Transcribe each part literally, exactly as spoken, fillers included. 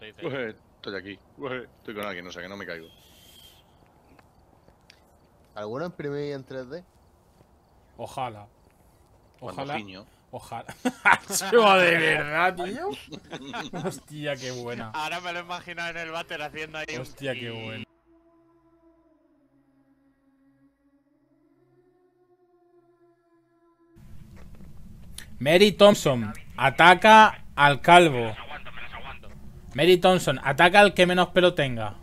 te dice. Ué, estoy aquí. Ué, estoy con alguien, o sea que no me caigo. ¿Alguno imprimí en tres D? Ojalá. Cuando Ojalá. giño. Ojalá. Yo, de verdad, tío. Hostia, qué buena. Ahora me lo he imaginado en el váter haciendo ahí. Hostia, un... qué buena. Mary Thompson ataca al calvo. Me las aguanto, me las aguanto. Mary Thompson ataca al que menos pelo tenga.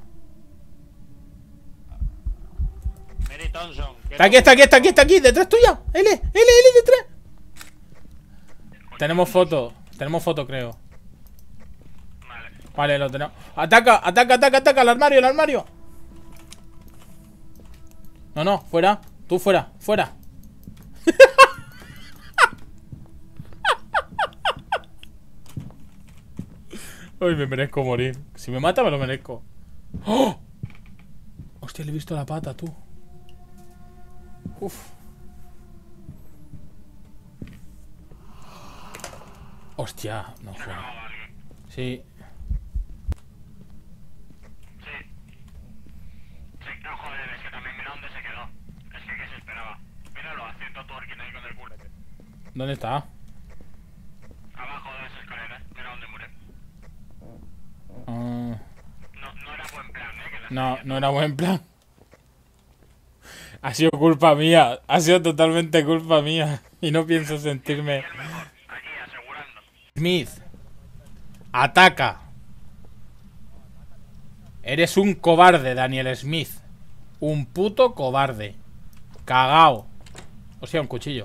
Mary Thompson. Está aquí, está aquí, está aquí, está aquí, detrás tuya. L, L, L, detrás. Tenemos foto, tenemos foto, creo. Vale. Vale, lo tenemos. Ataca, ataca, ataca, ataca, al armario, al armario. No, no, fuera. Tú fuera, fuera. Ay, me merezco morir. Si me mata, me lo merezco. ¡Oh! Hostia, le he visto la pata, tú. Uf. Hostia, no juega. Sí. Sí. Sí, no, joder, es que también mira dónde se quedó. Es que, ¿qué se esperaba? Míralo, haciendo twerking ahí con el culete. ¿Dónde está? Abajo de esa escalera, mira dónde murió. Ah, No, no era buen plan, ¿eh? Que la no, siguiente- no era buen plan. Ha sido culpa mía. Ha sido totalmente culpa mía. Y no pienso sentirme. Es mejor, aquí asegurando. Smith. Ataca. Eres un cobarde, Daniel Smith. Un puto cobarde. Cagao. O sea, un cuchillo.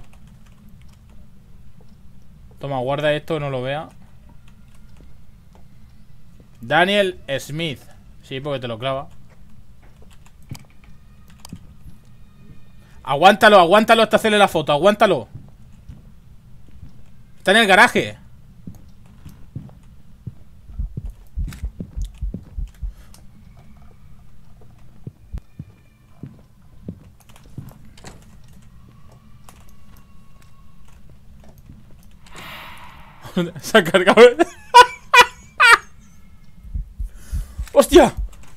Toma, guarda esto, no lo vea. Daniel Smith. Sí, porque te lo clava. Aguántalo, aguántalo hasta hacerle la foto. Aguántalo. Está en el garaje. Se ha cargado. ¡Hostia!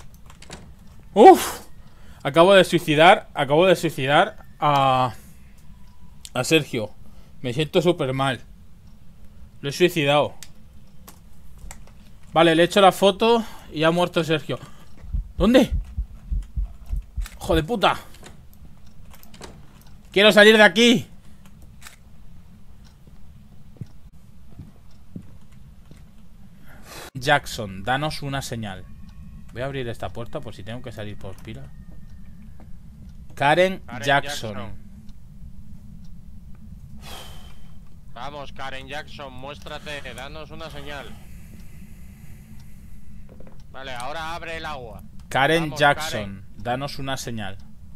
¡Uf! Acabo de suicidar. Acabo de suicidar a. A Sergio. Me siento súper mal. Lo he suicidado. Vale, le he hecho la foto y ha muerto Sergio. ¿Dónde? ¡Hijo de puta! ¡Quiero salir de aquí! Jackson, danos una señal. Voy a abrir esta puerta por si tengo que salir por pila. Karen, Karen Jackson. Jackson. Vamos, Karen Jackson, muéstrate, danos una señal. Vale, ahora abre el agua. Karen Vamos, Jackson, danos una señal.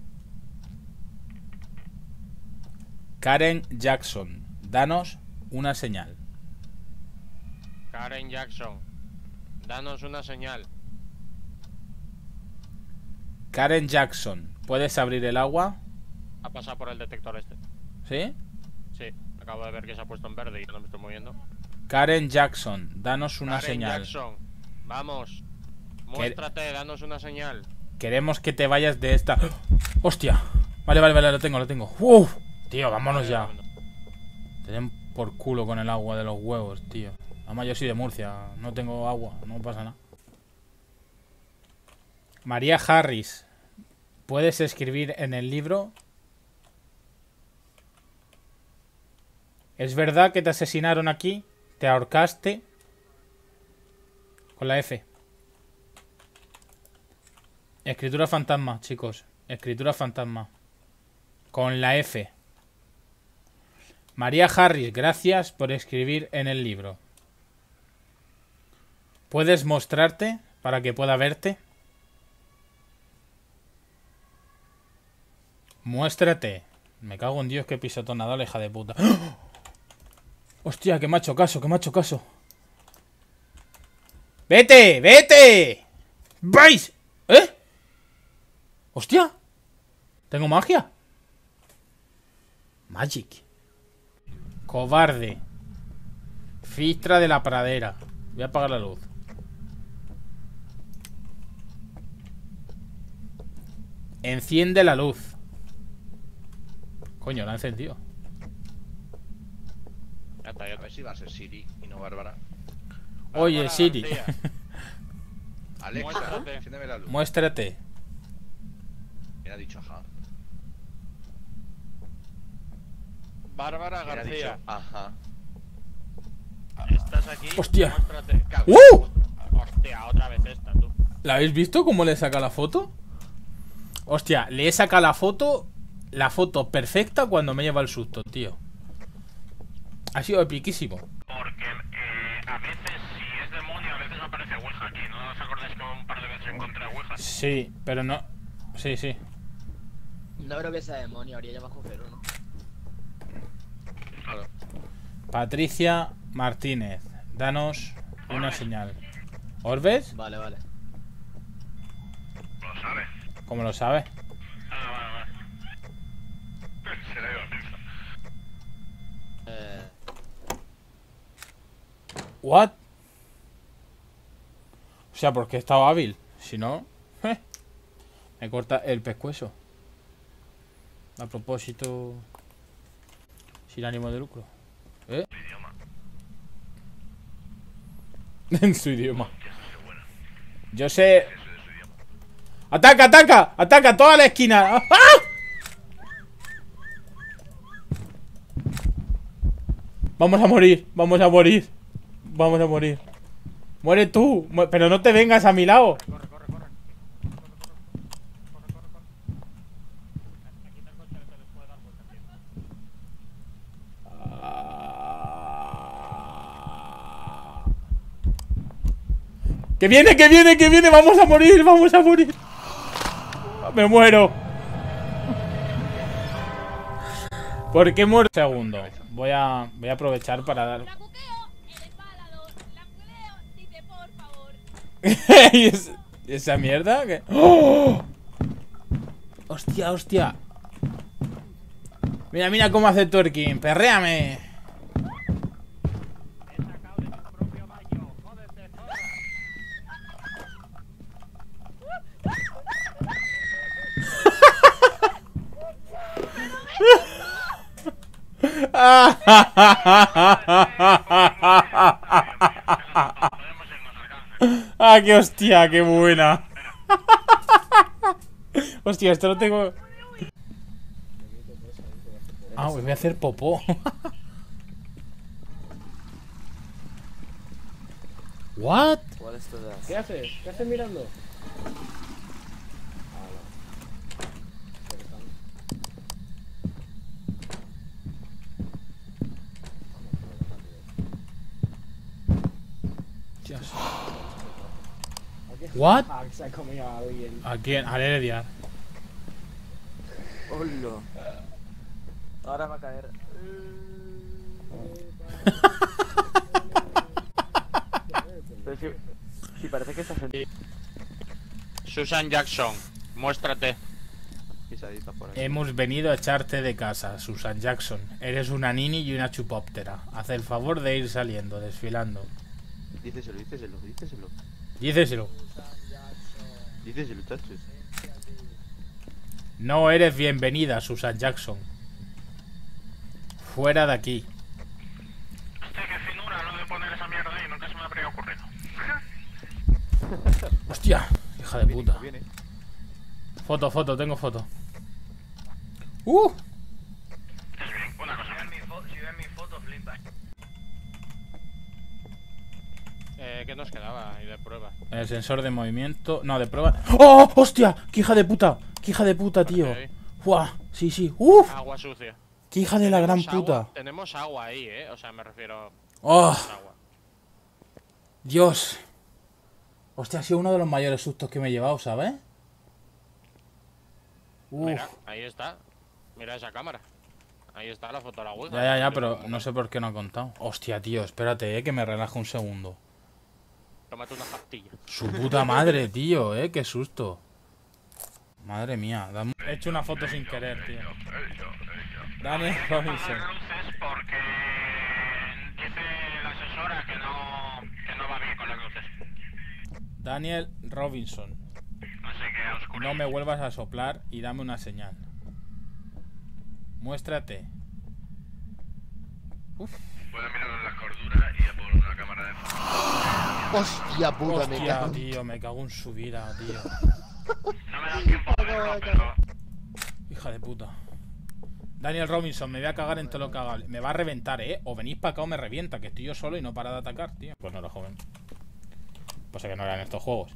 Karen Jackson, danos una señal. Karen Jackson, danos una señal. Karen Jackson, ¿puedes abrir el agua? Ha pasado por el detector este. ¿Sí? Sí, acabo de ver que se ha puesto en verde y no me estoy moviendo. Karen Jackson, danos una Karen señal. Jackson, vamos. Muéstrate, danos una señal. Queremos que te vayas de esta... ¡Hostia! Vale, vale, vale, lo tengo, lo tengo. ¡Uf! Tío, vámonos ya. Te den por culo con el agua de los huevos, tío. Además yo soy de Murcia, no tengo agua, no pasa nada. María Harris, ¿puedes escribir en el libro? ¿Es verdad que te asesinaron aquí? ¿Te ahorcaste? Con la F. Escritura fantasma, chicos. Escritura fantasma. Con la F. María Harris, gracias por escribir en el libro. ¿Puedes mostrarte para que pueda verte? Muéstrate. Me cago en Dios, qué pisotonada, hija de puta. ¡Oh! Hostia, que me ha hecho caso, que me ha hecho caso. ¡Vete! ¡Vete! ¡Vais! ¿Eh? ¡Hostia! ¿Tengo magia? Magic. Cobarde. Fistra de la pradera. Voy a apagar la luz. Enciende la luz. Coño, la ha encendido. Ya está, ya A ver si va a ser Siri y no Bárbara. Oye, Bárbara Siri. García. Alexa, Muéstrate. enciéndeme la luz. Muéstrate. ¿Quién ha dicho ajá? Bárbara ¿Quién ha García. dicho ajá? ¿Estás aquí? Hostia. Muéstrate. Cago. ¡Uh! Hostia, otra vez esta, tú. ¿La habéis visto cómo le saca la foto? Hostia, le he sacado la foto. La foto perfecta cuando me lleva el susto, tío. Ha sido epiquísimo. Porque eh, a veces, si es demonio, a veces aparece Ouija aquí. ¿No os acordáis que un par de veces encontré Ouija? Sí, pero no. Sí, sí. No creo que sea demonio, habría ya bajo cero, ¿no? Claro. Patricia Martínez, danos una señal. ¿Orbes? Vale, vale. Lo sabes. ¿Cómo lo sabes? Ah, vale, vale. Se le ha ido la pinza. Eh... ¿What? O sea, porque he estado hábil. Si no, eh, me corta el pescuezo. A propósito, sin ánimo de lucro. ¿Eh? Idioma. En su idioma. Yo sé. ¡Ataca, ataca! ¡Ataca toda la esquina! ¡Ah! Vamos a morir, vamos a morir. Vamos a morir. Muere tú, mu- pero no te vengas a mi lado. Corre, corre, corre. Aquí está el coche que les puede dar vuelta, tío. ¡Que viene, que viene, que viene! ¡Vamos a morir, vamos a morir! ¡Me muero! ¿Por qué muero? Segundo. Voy a, voy a aprovechar para dar... La cuqueo, el empalado. La cuqueo, dice por favor. ¿Y es- esa mierda? ¿Qué? ¡Oh! ¡Hostia, hostia! Mira, mira cómo hace twerking. ¡Perréame! He sacado de tu propio baño. Jódete, zorra. ¡Ah, qué hostia! ¡Qué buena! Hostia, esto lo tengo... Ah, voy a hacer popó. What? ¿Qué haces? ¿Qué haces mirando? What? Ah, que se ha comido a alguien. ¿A quién? A Heredia. Hola. Ahora va a caer. Pero si, si parece que estás en... Susan Jackson, muéstrate. pisadita por ahí. Hemos venido a echarte de casa, Susan Jackson. Eres una nini y una chupóptera. Haz el favor de ir saliendo, desfilando. Díceselo, díceselo, díceselo. Díceselo. Díceselo, chacho. No eres bienvenida, Susan Jackson. Fuera de aquí. Hostia, qué finura lo de poner esa mierda ahí. Nunca se me habría ocurrido. Hostia, hija de puta. Viene. Foto, foto, tengo foto. Uh. Es bien, una cosa. Si ven mi foto, flipa. Eh, ¿qué nos quedaba ahí de prueba? El sensor de movimiento. No, de prueba. ¡Oh! ¡Hostia! ¡Qué hija de puta! ¡Qué hija de puta, tío! Ok. ¡Buah! Sí, sí. ¡Uf! Agua sucia. ¡Qué hija de la gran Tenemos puta! agua- tenemos agua ahí, eh. O sea, me refiero ¡Oh! a agua. Dios. Hostia, ha sido uno de los mayores sustos que me he llevado, ¿sabes? Uf. Mira, ahí está. Mira esa cámara. Ahí está la foto de la Ouija. Ya, ya, ya, pero no sé por qué no ha contado. Hostia, tío, espérate, eh, que me relajo un segundo. Tómate una pastilla. Su puta madre, tío, eh, qué susto. Madre mía, dame... He hecho una foto sin querer, tío. Daniel Robinson. Apagar luces porque dice la asesora que no, que no va bien con las luces. Daniel Robinson. Así que a oscuridad. No me vuelvas a soplar y dame una señal. Muéstrate. Uf. Puedo mirar en la cordura y ya pongo una cámara de foto. Hostia puta, me Hostia, cago. tío, me cago en su vida, tío. No me das tiempo a verlo, pero... Hija de puta. Daniel Robinson, me voy a cagar en todo lo que haga. Me va a reventar, ¿eh? O venís para acá o me revienta, que estoy yo solo y no para de atacar, tío. Pues no era joven. Pues es que no eran estos juegos.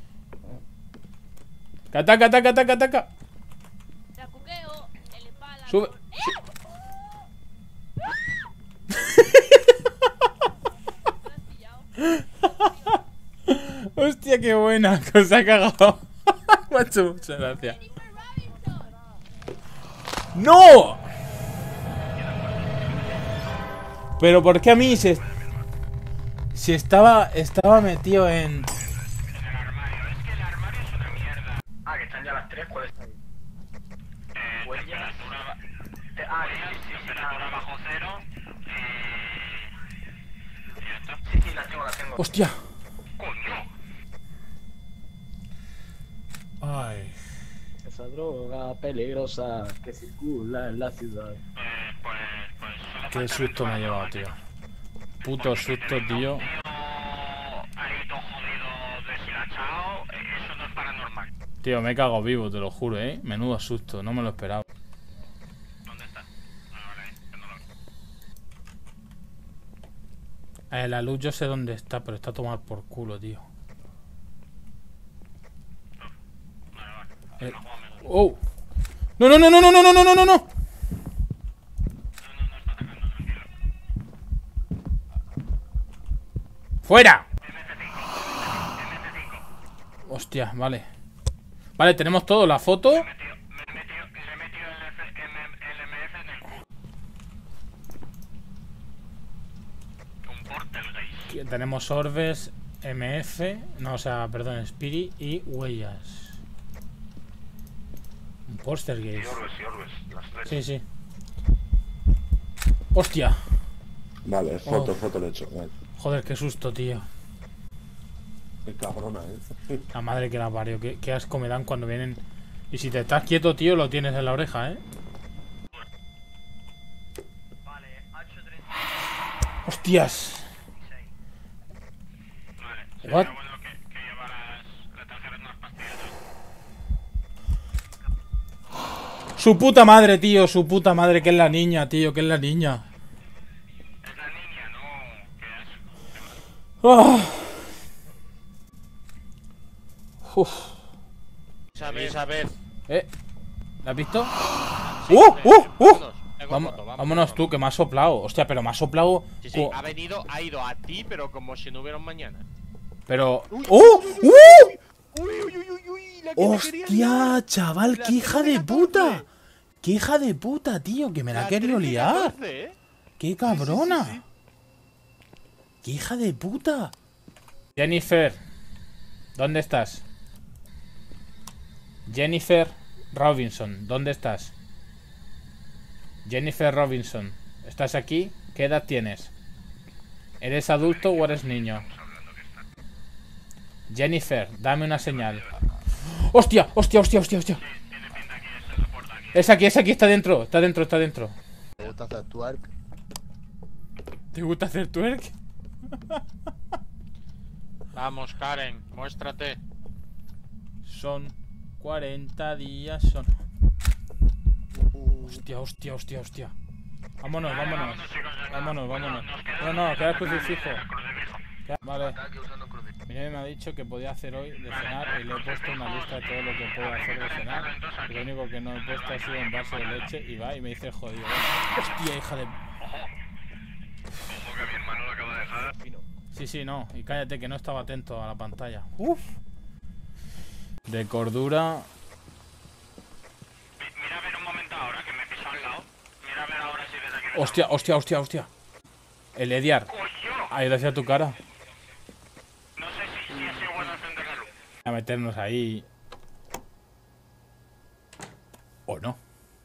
¡Ataca, ataca, ataca, ataca! La cuqueo, el empala. Sube. Hostia, qué buena. Que os ha cagado. Me ha hecho mucha gracia. ¡No! Pero ¿por qué a mí se... Si estaba... Estaba metido en... En el armario, es que el armario es una mierda. Ah, que están ya las tres, ¿cuál está ahí? Eh, Huellas. temperatura... ba- Te- Ah, huellas, sí, sí, sí, temperatura ah, bajo cero. Y... y ya está. sí, sí, las tengo, las tengo. ¡Hostia! ¡Coño! Ay... Esa droga peligrosa que circula en la ciudad. Eh, pues... pues solo Qué falta susto me ha llevado, eventualmente. tío. Puto susto, tío. Tío, ahí todo jodido, deshilachado, eh, eso no es paranormal. Tío, me he cagado vivo, te lo juro, eh. Menudo susto, no me lo esperaba. ¿Dónde está? Ah, vale, que no lo veo. Eh, la luz yo sé dónde está, pero está a tomar por culo, tío. Vale, vale. Eh, No juego mejor. ¡Oh! ¡No, no, no, no, no, no, no, no, no, no! No, no, no está atacando, tranquilo. ¡Fuera! M C cinco, M C cinco. Hostia, vale. Vale, tenemos todo, la foto. Me he metido, me he metido, le he metido el, F, M, el M F en el culo. Un portergeist. Que tenemos orbes, M F, no, o sea, perdón, Spirit y huellas. Un Poltergeist. Orbes y orbes, las tres. Sí, sí. Hostia. Vale, foto, Oh. foto le he hecho. Vale. Joder, qué susto, tío. Qué cabrona, eh. La madre que la parió. Qué, qué asco me dan cuando vienen. Y si te estás quieto, tío, lo tienes en la oreja, ¿eh? Vale, H treinta y Hostias. seis. Vale, sería What? bueno que, que llevaras, le trajeras unas pastillas. Su puta madre, tío, su puta madre, que es la niña, tío, que es la niña. Es la niña, no, que es... Ah. Uf. Isabel, Isabel. Eh, ¿la has visto? Sí, ¡Uh! hombre, ¡Uh! ¡Uh! vámonos, tengo Vamos- foto, vámonos tú, que me has soplado. Hostia, pero me has soplado. Sí, sí, co- ha venido, ha ido a ti, pero como si no hubiera un mañana. Pero. ¡Uh! ¡Uh! Uy, uy, uy, uy, uy, la que me quería ¡Hostia, liar. chaval! La ¡Qué hija de trece puta! catorce. ¡Qué hija de puta, tío! Que me la ha La querido trece liar. catorce, ¿eh? ¡Qué cabrona! sí, sí. ¡Qué hija de puta! Jennifer, ¿dónde estás? Jennifer Robinson, ¿dónde estás? Jennifer Robinson, ¿estás aquí? ¿Qué edad tienes? ¿Eres adulto o eres niño? Jennifer, dame una señal. ¡Hostia! ¡Hostia, hostia, hostia, hostia! Tiene pinta que es en la puerta aquí. Es aquí, es aquí, está dentro, está dentro, está dentro. ¿Te gusta hacer twerk? ¿Te gusta hacer twerk? Vamos, Karen, muéstrate. Son cuarenta días, son... Hostia, hostia, hostia, hostia. Vámonos, Vale, vámonos. chicos, venga. Vámonos, Bueno, vámonos. nos queda- No, no, nos queda el queda crucifijo. el crucifijo. Queda- Vale. Ataque usando crucifijo. Mi novia me ha dicho que podía hacer hoy de cenar y le he puesto una lista de todo lo que puedo hacer de cenar. Y lo único que no he puesto ha sido un vaso de leche y va y me dice jodido. Hostia, hija de... Ojo que mi hermano lo acaba de dejar. Sí, sí, no. Y cállate que no estaba atento a la pantalla. Uf. De cordura. Mi- Mira a ver un momento ahora, que me he pisado al lado. Mira a ver ahora si ves aquí. Hostia, hostia, hostia, hostia. El Ediar. ¡Coño! Ha ido hacia tu cara. No sé si, si ha sido bueno encender la luz. A meternos ahí. O no.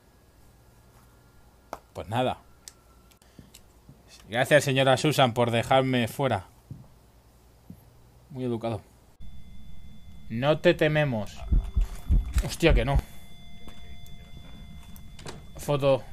Pues nada. Gracias, señora Susan, por dejarme fuera. Muy educado. No te tememos. Hostia, que no. Foto.